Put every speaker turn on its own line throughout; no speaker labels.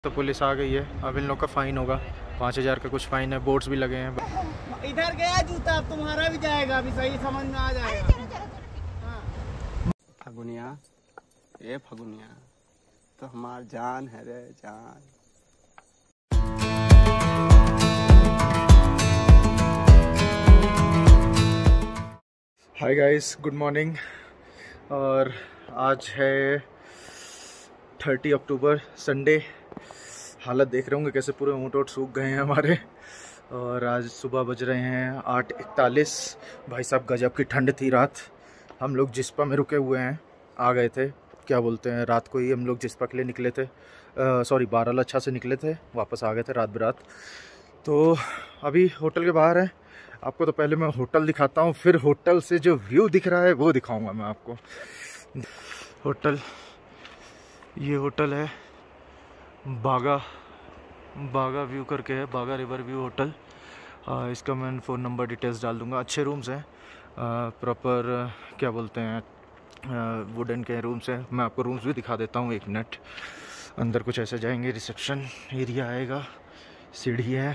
तो पुलिस आ गई है, अब इन लोग का फ़ाइन होगा 5000 का कुछ फ़ाइन है, बोर्ड्स भी लगे हैं।
इधर गया जूता, अब तुम्हारा भी जाएगा, अभी सही समझ में आ जाएगा।
फगुनिया, ए फगुनिया तो हमार जान है रे जान।
Hi guys, good morning. और आज है 30 अक्टूबर, संडे। हालत देख रहे होंगे कैसे पूरे ऊँट सूख गए हैं हमारे। और आज सुबह बज रहे हैं 8:41। भाई साहब गजब की ठंड थी रात। हम लोग जिस्पा में रुके हुए हैं, आ गए थे, क्या बोलते हैं, रात को ही हम लोग जिस्पा के लिए निकले थे। सॉरी, बारालाचा से निकले थे, वापस आ गए थे रात बिरात। तो अभी होटल के बाहर हैं। आपको तो पहले मैं होटल दिखाता हूँ, फिर होटल से जो व्यू दिख रहा है वो दिखाऊंगा मैं आपको। होटल, ये होटल है बागा व्यू करके है, बागा रिवर व्यू होटल। इसका मैं फ़ोन नंबर डिटेल्स डाल दूंगा। अच्छे रूम्स हैं, प्रॉपर क्या बोलते हैं, वुडन के रूम्स हैं। मैं आपको रूम्स भी दिखा देता हूँ, एक मिनट। अंदर कुछ ऐसे जाएंगे, रिसेप्शन एरिया आएगा, सीढ़ी है,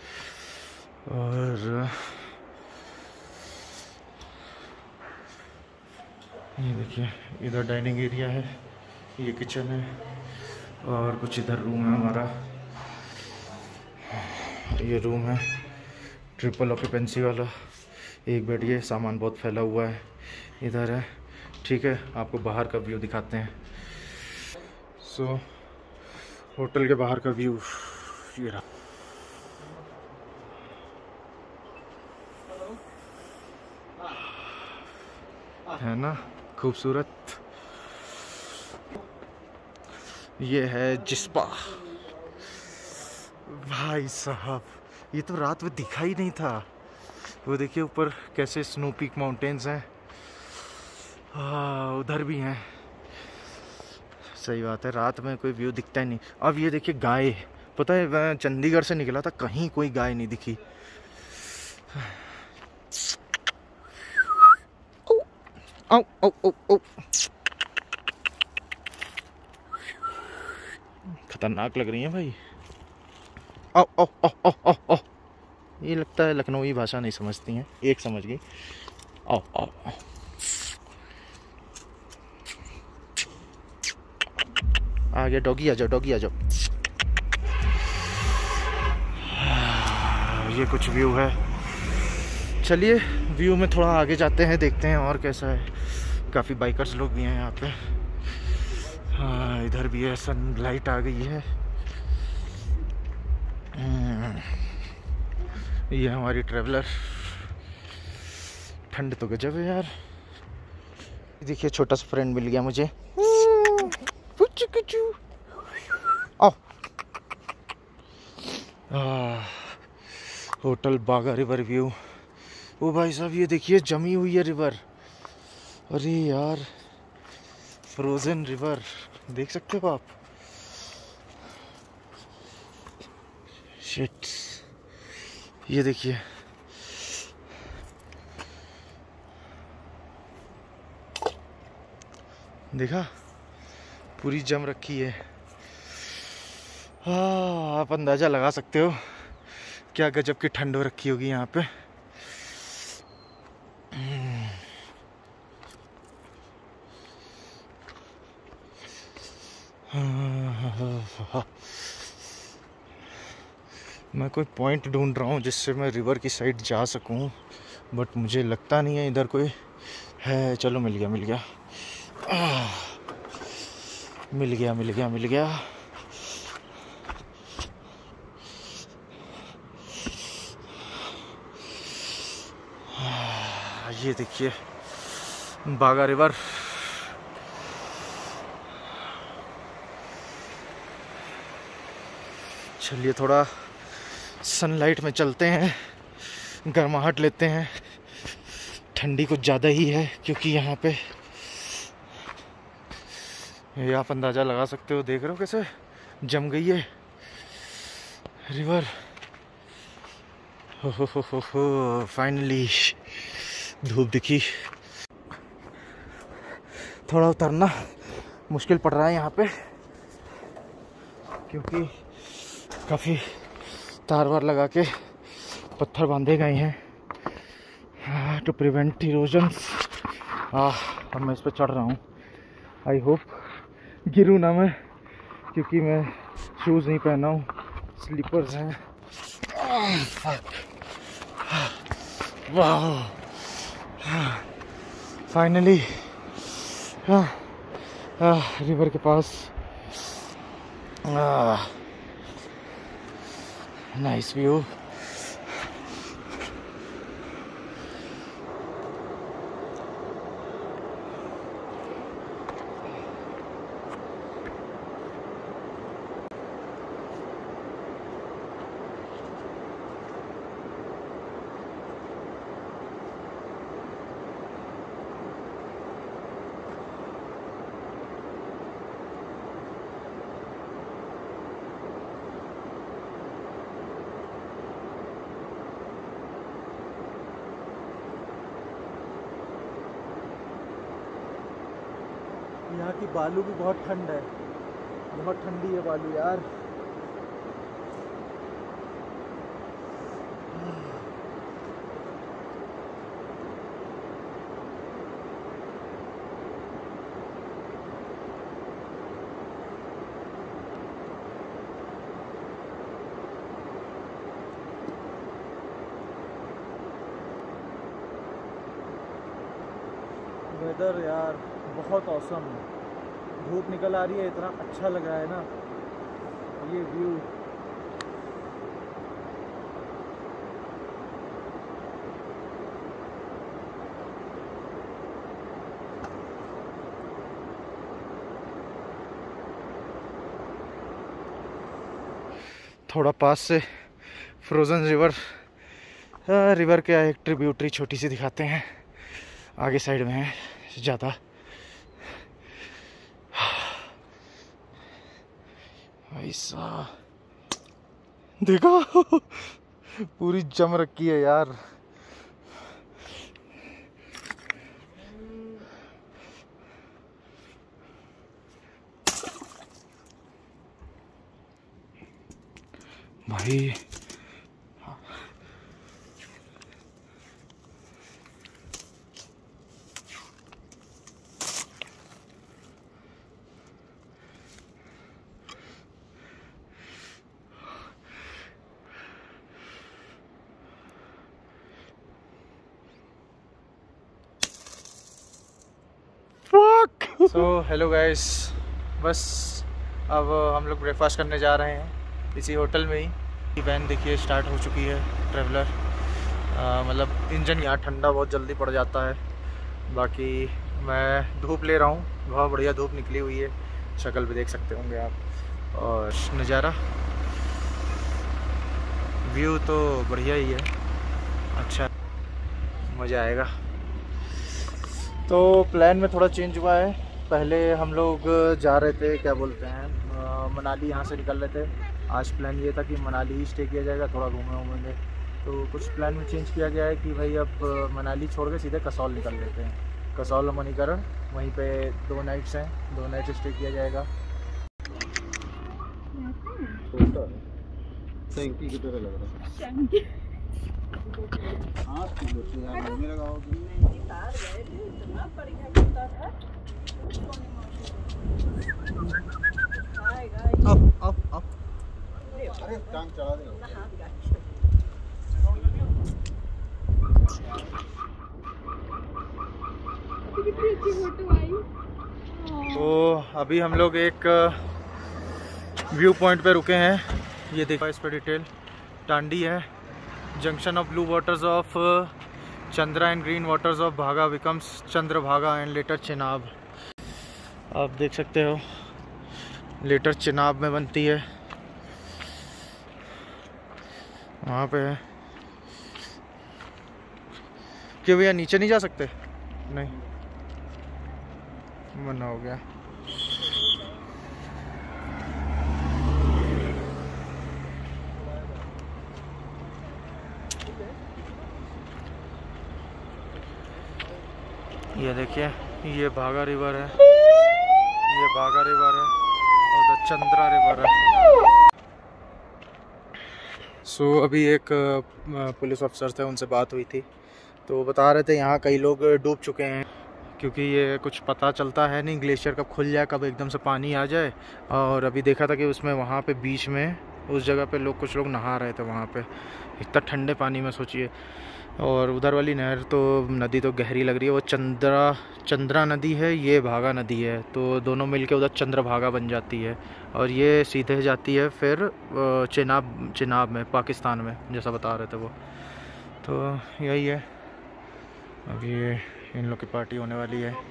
और ये देखिए इधर डाइनिंग एरिया है, ये किचन है, और कुछ इधर रूम है हमारा। ये रूम है ट्रिपल ऑक्यूपेंसी वाला, एक बेड, ये सामान बहुत फैला हुआ है इधर है। ठीक है, आपको बाहर का व्यू दिखाते हैं। सो होटल के बाहर का व्यू ये रहा है ना, खूबसूरत। ये है जिस्पा। भाई साहब, ये तो रात में दिखा ही नहीं था। वो देखिए ऊपर कैसे स्नो पीक माउंटेन्स हैं, उधर भी हैं। सही बात है, रात में कोई व्यू दिखता ही नहीं। अब ये देखिए गाय, पता है मैं चंडीगढ़ से निकला था, कहीं कोई गाय नहीं दिखी। ओ ओ ओ ओ, खतरनाक लग रही है भाई। ओ ओ ओ ओ ओ ओ, ये लगता है लखनवी भाषा नहीं समझती हैं, एक समझ गई। ओ ओ ओ, आ गया डॉगी, आ जाओ डॉगी, आ जाओ। ये कुछ व्यू है। चलिए व्यू में थोड़ा आगे जाते हैं, देखते हैं और कैसा है। काफ़ी बाइकर्स लोग भी हैं यहाँ पे। हाँ, इधर भी है, सनलाइट आ गई है। ये हमारी ट्रैवलर। ठंड तो गजब है यार। देखिए छोटा सा फ्रेंड मिल गया मुझे। आओ। होटल बागा रिवर व्यू। ओ भाई साहब, ये देखिए जमी हुई है रिवर। अरे यार, फ्रोजन रिवर देख सकते हो आप। शिट, ये देखिए। देखा, पूरी जम रखी है। हाँ, आप अंदाजा लगा सकते हो क्या गजब की ठंड हो रखी होगी यहाँ पे। मैं कोई पॉइंट ढूंढ रहा हूँ जिससे मैं रिवर की साइड जा सकूँ, बट मुझे लगता नहीं है इधर कोई है। चलो मिल गया, मिल गया, मिल गया, मिल गया, मिल गया। ये देखिए बागा रिवर। चलिए थोड़ा सनलाइट में चलते हैं, गर्माहट लेते हैं। ठंडी कुछ ज़्यादा ही है क्योंकि यहाँ पे, ये आप अंदाज़ा लगा सकते हो, देख रहे हो कैसे जम गई है रिवर। हो फाइनली धूप दिखी। थोड़ा उतरना मुश्किल पड़ रहा है यहाँ पे। क्योंकि काफ़ी तार वार लगा के पत्थर बांधे गए हैं टू प्रिवेंट इरोजन्स। अब मैं इस पर चढ़ रहा हूँ। आई होप गिरूँ ना मैं, क्योंकि मैं शूज़ नहीं पहना हूँ, स्लीपर्स हैं। वाह, फाइनली रिवर के पास। Nice view. यहाँ की बालू भी बहुत ठंड है, बहुत ठंडी है बालू यार। वेदर यार बहुत औसम है। धूप निकल आ रही है, इतना अच्छा लग रहा है ना ये व्यू। थोड़ा पास से फ्रोज़न रिवर के एक ट्रिब्यूटरी छोटी सी दिखाते हैं, आगे साइड में है ज़्यादा। ऐसा देखो पूरी जम रखी है यार। भाई सो हेलो गाइस, बस अब हम लोग ब्रेकफास्ट करने जा रहे हैं इसी होटल में ही। वैन देखिए स्टार्ट हो चुकी है, ट्रैवलर। मतलब इंजन यहाँ ठंडा बहुत जल्दी पड़ जाता है। बाकी मैं धूप ले रहा हूँ, बहुत बढ़िया धूप निकली हुई है, शक्ल भी देख सकते होंगे आप। और नज़ारा व्यू तो बढ़िया ही है, अच्छा मज़ा आएगा। तो प्लान में थोड़ा चेंज हुआ है। पहले हम लोग जा रहे थे, क्या बोलते हैं, मनाली यहाँ से निकल रहे थे। आज प्लान ये था कि मनाली ही स्टे किया जाएगा, थोड़ा घूमेंगे। तो कुछ प्लान में चेंज किया गया है कि भाई अब मनाली छोड़ के सीधे कसौल निकल लेते हैं। कसौल और मणिकरण, वहीं पे 2 नाइट्स हैं, 2 नाइट स्टे किया जाएगा। टैंकी की तरह लग रहा है। अब अरे टांग चढ़ा दे। तो अभी हम लोग एक व्यू पॉइंट पे रुके हैं, ये देखो इस पर डिटेल। टांडी है, junction of blue waters of Chandra and green waters of Bhaga becomes Chandrabhaga and later Chenab. आप देख सकते हो लेटर चिनाब में बनती है, वहाँ पे है। क्यों भैया नीचे नहीं जा सकते? नहीं, मना हो गया। ये देखिए, ये भागा रिवर है, ये भागा रिवर है। और द चंद्रा रिवर है। सो अभी एक पुलिस अफसर थे, उनसे बात हुई थी, तो बता रहे थे यहाँ कई लोग डूब चुके हैं, क्योंकि ये कुछ पता चलता है नहीं ग्लेशियर कब खुल जाए, कब एकदम से पानी आ जाए। और अभी देखा था कि उसमें वहाँ पे बीच में उस जगह पे कुछ लोग नहा रहे थे वहाँ पे, इतना ठंडे पानी में सोचिए। और उधर वाली नहर तो नदी तो गहरी लग रही है, वो चंद्रा नदी है, ये भागा नदी है, तो दोनों मिलके उधर चंद्रभागा बन जाती है। और ये सीधे जाती है फिर चिनाब में, पाकिस्तान में, जैसा बता रहे थे वो। तो यही है, अभी इन लोग की पार्टी होने वाली है।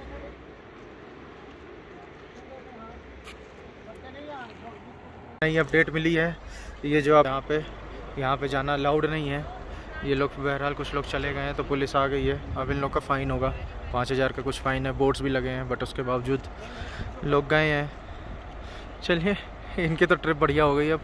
नई अपडेट मिली है, ये जो आप यहाँ पे जाना अलाउड नहीं है। ये लोग बहरहाल कुछ लोग चले गए हैं, तो पुलिस आ गई है। अब इन लोग का फ़ाइन होगा, 5000 का कुछ फ़ाइन है। बोर्ड्स भी लगे हैं, बट उसके बावजूद लोग गए हैं। चलिए, इनकी तो ट्रिप बढ़िया हो गई अब।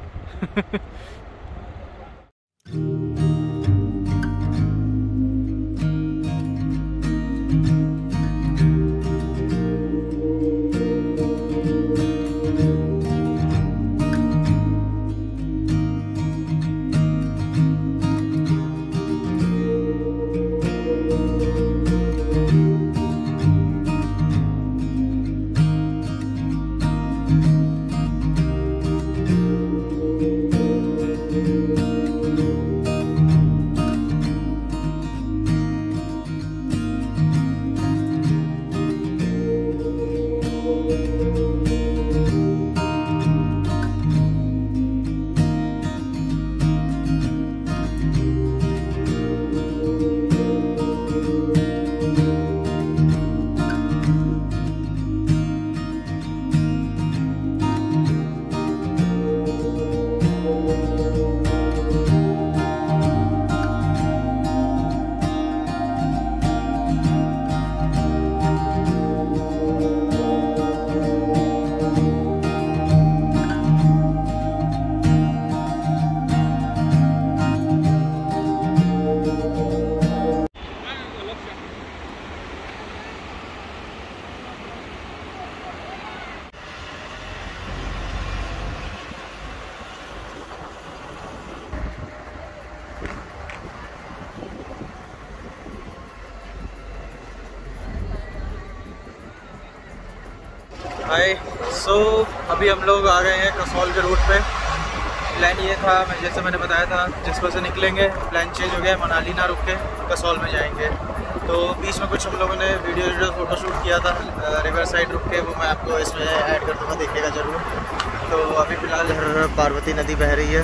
हाय, सो अभी हम लोग आ गए हैं कसौल के रूट पे। प्लान ये था, जैसे मैंने बताया था, जिस पर से निकलेंगे प्लान चेंज हो गया, मनाली ना रुक के कसौल में जाएंगे। तो बीच में कुछ हम लोगों ने वीडियो फ़ोटोशूट किया था रिवर साइड रुक के, वो मैं आपको इसमें ऐड कर दूँगा, देखिएगा ज़रूर। तो अभी फ़िलहाल पार्वती नदी बह रही है,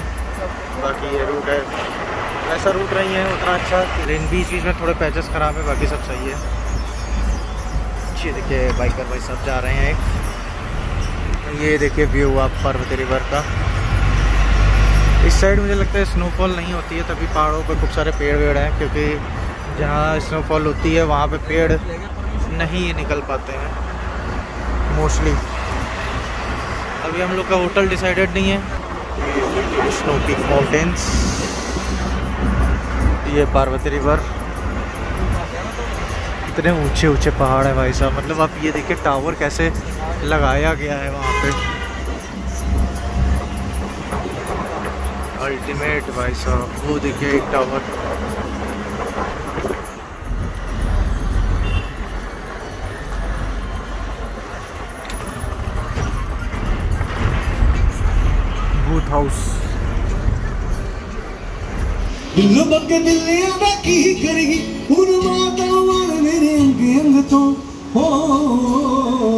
बाकी ये रूट है, वैसा रूट नहीं है उतना अच्छा, लेकिन बीच में थोड़े पैचेस ख़राब है, बाकी सब सही है। ये देखिए बाइकर भाई सब जा रहे हैं। ये देखिए व्यू आप पार्वती रिवर का। इस साइड मुझे लगता है स्नोफॉल नहीं होती है, तभी पहाड़ों पर खूब सारे पेड़ वेड़ हैं, क्योंकि जहाँ स्नोफॉल होती है वहाँ पे पेड़ नहीं निकल पाते हैं मोस्टली। अभी हम लोग का होटल डिसाइडेड नहीं है। स्नो पीक माउंटेन्स, ये पार्वती रिवर, इतने ऊंचे ऊंचे पहाड़ है भाई साहब। मतलब आप ये देखिए टावर कैसे लगाया गया है वहाँ पे, अल्टीमेट भाई साहब। वो देखिए एक टावर, बूथ हाउस। मेरे अंग अंग तो हो।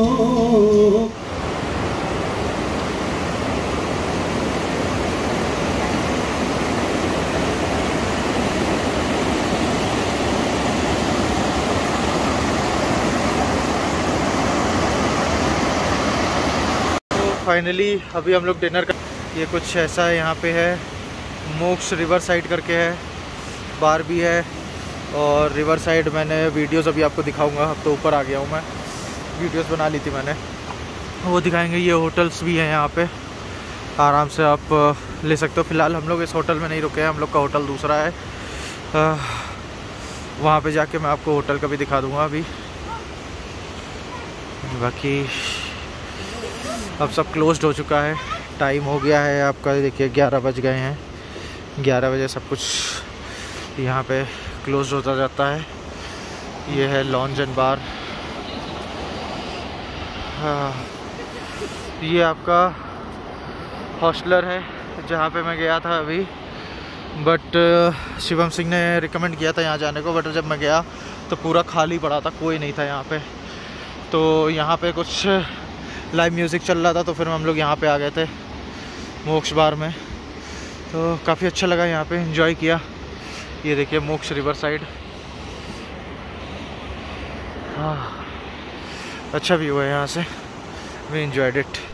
फाइनली अभी हम लोग डिनर कर, ये कुछ ऐसा है यहाँ पे है, मोक्ष रिवर साइड करके है, बार भी है। और रिवर साइड मैंने वीडियोस अभी आपको दिखाऊंगा, अब तो ऊपर आ गया हूँ मैं, वीडियोस बना ली थी मैंने, वो दिखाएंगे। ये होटल्स भी हैं यहाँ पे, आराम से आप ले सकते हो। फ़िलहाल हम लोग इस होटल में नहीं रुके हैं, हम लोग का होटल दूसरा है, वहाँ पे जाके मैं आपको होटल का भी दिखा दूँगा अभी। बाकी अब सब क्लोज्ड हो चुका है। टाइम हो गया है आपका, देखिए 11 बज गए हैं। 11 बजे सब कुछ यहाँ पे क्लोज होता जाता है। ये है लॉन्ज एंड बार। हाँ, ये आपका हॉस्टलर है जहाँ पे मैं गया था अभी, बट शिवम सिंह ने रिकमेंड किया था यहाँ जाने को, बट जब मैं गया तो पूरा खाली पड़ा था, कोई नहीं था यहाँ पे। तो यहाँ पे कुछ लाइव म्यूज़िक चल रहा था, तो फिर हम लोग यहाँ पे आ गए थे मोक्ष बार में। तो काफ़ी अच्छा लगा, यहाँ पे एंजॉय किया। ये देखिए मोक्ष रिवर साइड, हाँ अच्छा व्यू है यहाँ से। We enjoyed it.